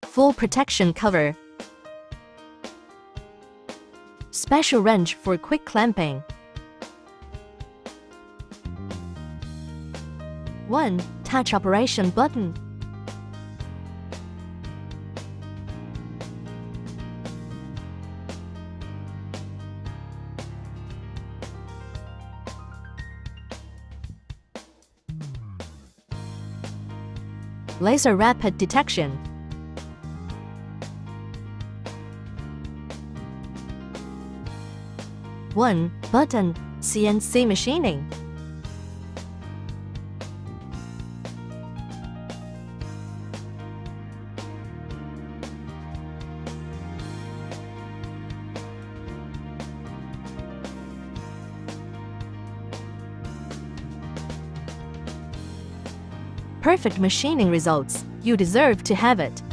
Full protection cover. Special wrench for quick clamping. 1. Touch operation button. Laser rapid detection. 1. Button, CNC machining. Perfect machining results. You deserve to have it.